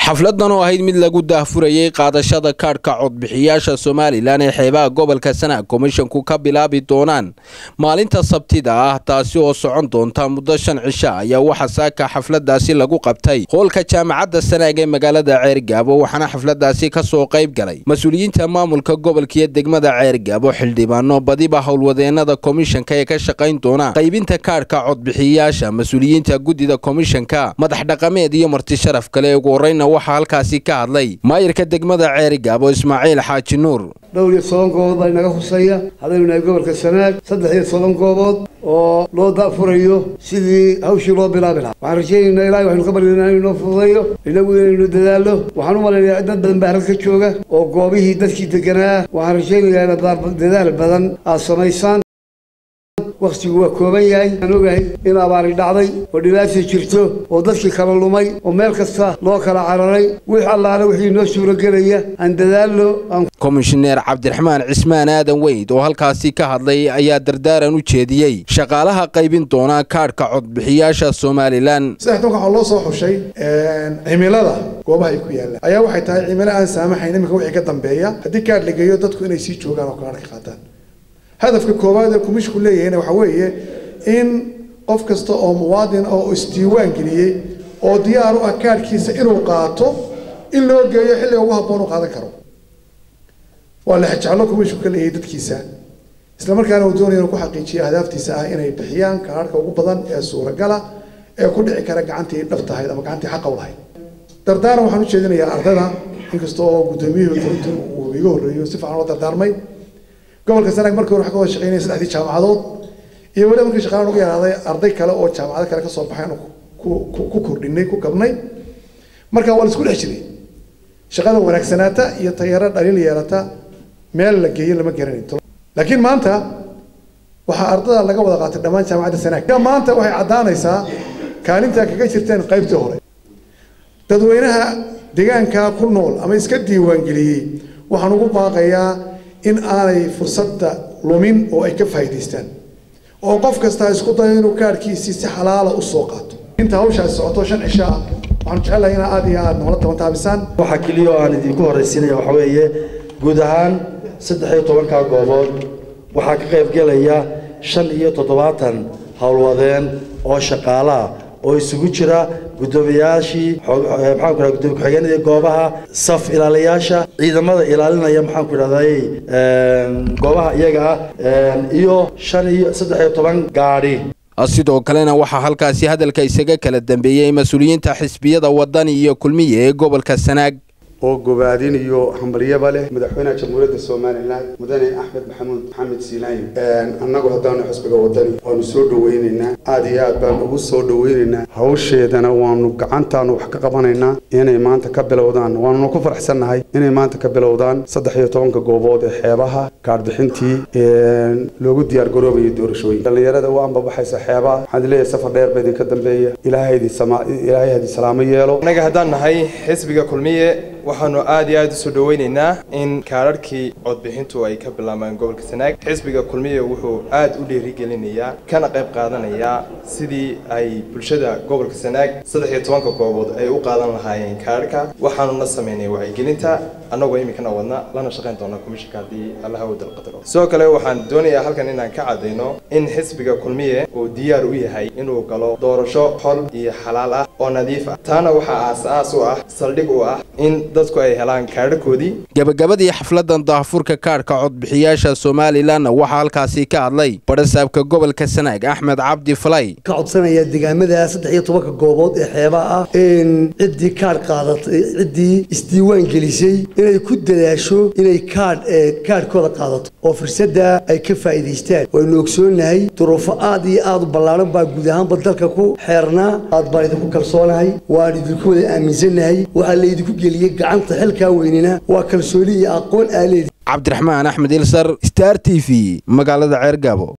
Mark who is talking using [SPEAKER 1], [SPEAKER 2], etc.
[SPEAKER 1] xafladan oo ahayd mid lagu daahfurayay qaadashada kaarka codbixiyaasha Soomaaliland ee xeebaha gobolka Sanaag Commissionku ka bilaabi doonaan maalinta Sabtida ah taasi oo socon doonta muddo 5 cisho ayaa waxa saaka xafladaasi lagu qabtay hoolka jaamacadda Sanaag ee magaalada Ceergaabo waxaana xafladaasi ka soo qayb galay mas'uuliyiinta maamulka gobolka iyo degmada Ceergaabo xildhibaano badiba howlwadeenada Commissionka ee ka shaqayn doona qaybinta kaarka codbixiyaasha mas'uuliyiinta gudida Commissionka madax dhaqameed iyo marti sharaf kale ugu horreyn waxa halkaasi ka hadlay maayirka degmada Ceergaabo Ismaaciil Xaaji Nuur
[SPEAKER 2] dhowr iyo 7 goobood ay naga husaya hadayna gobolka Sanaag 3 iyo 7 goobood oo loo daafurayo sidii hawshii loo bilaabi lahaa waxaan rajaynaynaa ilaahay waxaan ka baryaynaa inuu fududeeyo inagu inuu dadaalo waxaan u maleynayaa dad badan baa halka jooga oo goobihii dadkii deganaa waxaan rajaynayaa dadaal badan aad samaysaan waqtigu waa kooban yahay aan ogahay in abaari dhacday oo dhibaato jirto oo dadkii kala lumay oo meel kasta loo kala cararay wixii noo suuragelaya aan dadaalo
[SPEAKER 1] Commissioner Cabdiraxmaan Cismaan Aadan Weyd oo halkaasi ka hadlay ayaa dardaaran u jeediyay shaqaalaha qaybin doona kaarka codbixiyaasha Soomaaliland
[SPEAKER 3] saxtoonka waxa loo soo xushay cimilada goobaha ay ku yaalaan ayaa waxay tahay cimilada aan saamaxayn imika wixii ka dambeeya hadii kaar la geeyo dadku inay sii joogaan oo kaarka qaataan هدفك كوباد كمش كلية هنا وحويه إن قف كسته أو موادين أو استيوان كليه أو ديار أكاد كيس إنه قاطو إلا جاي حلي وها بانو هذا كرو ولا حجعله كمش كلية يدك كيسة إسلام كانوا دوني يروحوا حقيقي أهداف تسعة إنه بحيان كارك وبدن الصورة جلا كل عكرك عنتي نفط هاي لما عنتي حق وهاي دردار وحنو شيء يا أرضنا إن كسته قدامي ويقول يوسف عن دردار ماي gobolka Sanaag markii hore waxa ka shaqeynayay saddexdii jaamacadood iyo wali markii shaqaan ugu yaraaday arday kale oo jaamacad kale ka soo baxay ku kordhinay ku qabnay marka wal isku dhexjiray shaqada wanaagsanaata iyo tayaro dhalin yeelata meel la geeyay lama garanayto laakiin maanta waxa ardayda laga wada qaatay dhamaan jaamacadda Sanaag maanta waxay cadaanaysaa kaalinta kaga jirteen qaybtii hore dadweynaha deegaanka ku nool ama iska diiwaan galiyay waxaan ugu baaqayaa in aanay fursadda lumin oo ay ka faa'iideystaan oo qof kasta isku dayo inuu kaarkiisa si xalaal ah u soo qaato inta hawshaas socoto 5 cisho ah waxaan jecelahay in aad iyo aad nolol taabisaan
[SPEAKER 4] waxa kaliya aan idinku horeysiinaya waxa weeye guud ahaan 13 goobood waxa ka qayb galaya 75 hawlwadeen oo shaqaalaha oo isugu jira gudoomiyaashii maxaan ku raadiyay ku-xigeenada goobaha saf ilaaliyaasha ciidamada ilaalinaya maxaan ku raadayay goobaha iyaga iyo 13 gaari
[SPEAKER 1] sidoo kalena waxa halkaasi hadalka isaga kala dambeeyay mas'uuliyiinta xisbiyada wadani iyo kulmiye ee gobolka Sanaag
[SPEAKER 5] oo gobaadin iyo hambaliyaba leh madaxweynaha jamhuuriyadda Soomaaliland mudane Axmed Maxamed Siilaan annagu hadaan xisbiga wadani waanu soo dhaweynaynaa aad iyo aad baan ugu soo dhaweynaynaa hawsheedana waanu gacantaan wax ka qabanaynaa inay maanta ka bilowdaan waanu ku faraxsanahay inay maanta ka bilowdaan 13 goobood ee xeebaha kaar bixintii loogu diyaar garoobayo doorashooyin dhalinyarada oo aan babaxaysa xeebaha waxaan leeyahay safar dheer baydin ka dambeeya ilaahay hadi salaamo yeelo
[SPEAKER 6] anaga hadaan nahay xisbiga kulmiye waxaanu aad iyo aad u soo dhaweynaynaa in kaararkii codbixintu ay ka bilaabmaan gobolka Sanaag xisbiga kulmiye wuxuu aad u dhiirigelinayaa kana qayb qaadanayaa sidii ay bulshada gobolka Sanaag 13 goobood ay u qaadan lahaayeen kaarka waxaanu na sameynay wacyigelinta anagoo imikana wadna lana shaqeyn doona komishankaadii Allah u dalqadaro soo kale waxaan doonayaa halkan inaan ka cadeyno in xisbiga kulmiye uu diyaar u yahay inuu galo doorasho xol iyo xalaal ah oo nadiif ah taana waxa aas u ah saldhig u ah in dadku ay helaan kaarkoodii
[SPEAKER 1] gabagabadii xafladan daahfurka kaarka codbixiyaasha Soomaaliland waxa halkaasi ka hadlay barasaabka gobolka Sanaag Axmed Cabdi Falay
[SPEAKER 2] ka codsanaya deegaamada 13 goobood ee xeebaha ah in cidii kaar qaadatay cidii isdiiwaan gelisay inay ku dadaasho inay kaarkooda qaadato oo fursada ay ka faa'iideystaan waynu ogsoonahay duruufo aad iyo aad u ballaaran baa guud ahaan dalka ku xeernaa aad baan idinku kalsoonahay waan idinku wada aaminsanahay waxa la idinku geliyay gacanta xilka weynina waa kalsooni iyo aqoon aaleed
[SPEAKER 1] Cabdiraxmaan Axmed Ilsar Star TV magaalada Ceergaabo